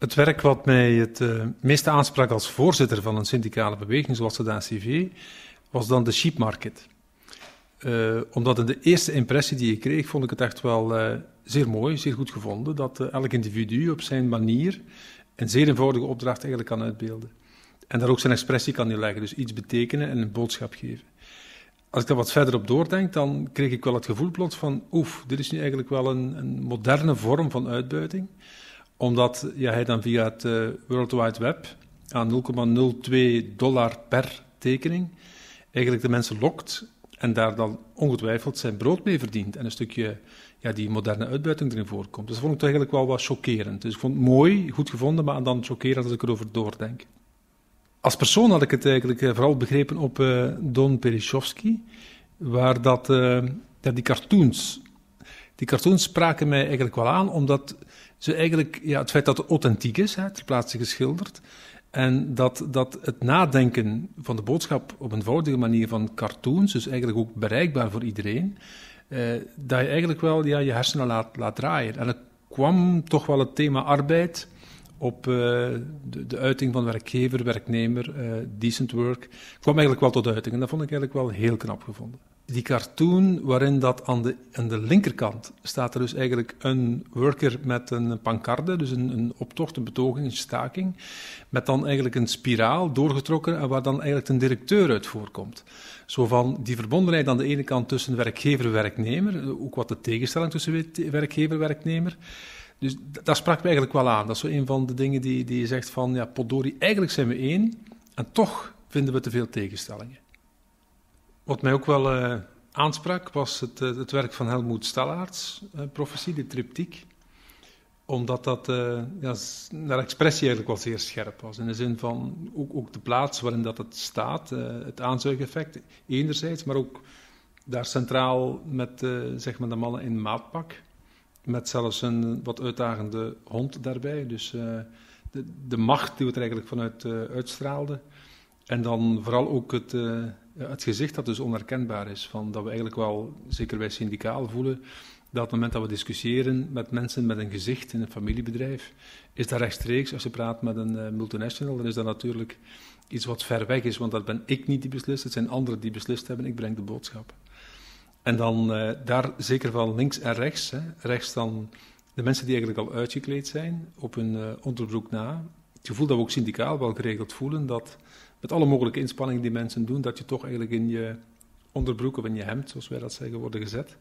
Het werk wat mij het meeste aansprak als voorzitter van een syndicale beweging, zoals de ACV, was dan de sheep market. Omdat in de eerste impressie die ik kreeg, vond ik het echt wel zeer mooi, zeer goed gevonden, dat elk individu op zijn manier een zeer eenvoudige opdracht eigenlijk kan uitbeelden. En daar ook zijn expressie kan neerleggen, dus iets betekenen en een boodschap geven. Als ik daar wat verder op doordenk, dan kreeg ik wel het gevoel plots van, dit is nu eigenlijk wel een moderne vorm van uitbuiting, omdat hij dan via het World Wide Web aan $0,02 per tekening eigenlijk de mensen lokt en daar dan ongetwijfeld zijn brood mee verdient en een stukje die moderne uitbuiting erin voorkomt. Dus dat vond ik toch eigenlijk wel wat chockerend. Dus ik vond het mooi, goed gevonden, maar dan chockerend als ik erover doordenk. Als persoon had ik het eigenlijk vooral begrepen op Don Perishovsky, waar die cartoons spraken mij eigenlijk wel aan, omdat ze eigenlijk, het feit dat het authentiek is, ter plaatse geschilderd, en dat het nadenken van de boodschap op een eenvoudige manier van cartoons, dus eigenlijk ook bereikbaar voor iedereen, dat je eigenlijk wel je hersenen laat draaien. En er kwam toch wel het thema arbeid op de uiting van werkgever, werknemer, decent work, kwam eigenlijk wel tot uiting. En dat vond ik eigenlijk wel heel knap gevonden. Die cartoon waarin dat aan de linkerkant staat er dus eigenlijk een worker met een pancarde, dus een optocht, een betoging, een staking, met dan eigenlijk een spiraal doorgetrokken en waar dan eigenlijk een directeur uit voorkomt. Zo van die verbondenheid aan de ene kant tussen werkgever en werknemer, ook wat de tegenstelling tussen werkgever en werknemer. Dus dat sprak me eigenlijk wel aan. Dat is zo een van de dingen die je zegt van, potdorie, eigenlijk zijn we één en toch vinden we te veel tegenstellingen. Wat mij ook wel aansprak was het werk van Helmoet Stallaerts, Profetie, de triptiek. Omdat dat naar expressie eigenlijk wel zeer scherp was. In de zin van ook de plaats waarin dat het staat, het aanzuigeffect enerzijds, maar ook daar centraal met zeg maar de mannen in maatpak. Met zelfs een wat uitdagende hond daarbij. Dus de macht die het er eigenlijk vanuit uitstraalde. En dan vooral ook het gezicht dat dus onherkenbaar is. Van dat we eigenlijk wel, zeker wij syndicaal, voelen dat op het moment dat we discussiëren met mensen met een gezicht in een familiebedrijf, is dat rechtstreeks, als je praat met een multinational, dan is dat natuurlijk iets wat ver weg is, want dat ben ik niet die beslist, het zijn anderen die beslist hebben, ik breng de boodschap. En dan daar zeker van links en rechts, rechts dan de mensen die eigenlijk al uitgekleed zijn, op hun onderbroek na. Het gevoel dat we ook syndicaal wel geregeld voelen, dat met alle mogelijke inspanningen die mensen doen, dat je toch eigenlijk in je onderbroek of in je hemd, zoals wij dat zeggen, worden gezet.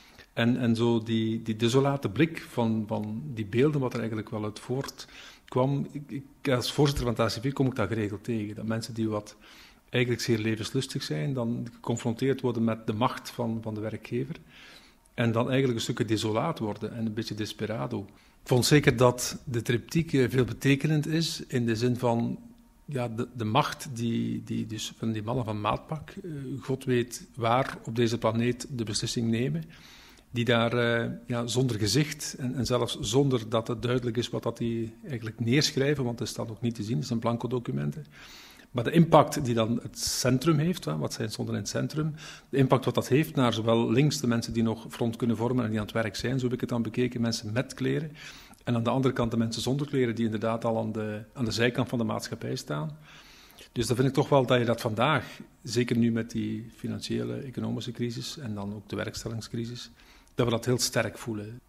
En zo die desolate blik van die beelden, wat er eigenlijk wel uit voortkwam. Ik als voorzitter van het ACV kom ik dat geregeld tegen. Dat mensen die wat eigenlijk zeer levenslustig zijn, dan geconfronteerd worden met de macht van de werkgever. En dan eigenlijk een stukje desolaat worden en een beetje desperado. Ik vond zeker dat de triptiek veel betekenend is, in de zin van de macht die dus van die mannen van maatpak, God weet waar op deze planeet de beslissing nemen, die daar zonder gezicht en zelfs zonder dat het duidelijk is wat dat die eigenlijk neerschrijven, want dat staat ook niet te zien, het zijn blanco documenten. Maar de impact die dan het centrum heeft, wat zij stonden in het centrum, de impact wat dat heeft naar zowel links de mensen die nog front kunnen vormen en die aan het werk zijn, zo heb ik het dan bekeken, mensen met kleren, en aan de andere kant de mensen zonder kleren die inderdaad al aan de zijkant van de maatschappij staan. Dus dan vind ik toch wel dat je dat vandaag, zeker nu met die financiële, economische crisis en dan ook de werkstellingscrisis, dat we dat heel sterk voelen.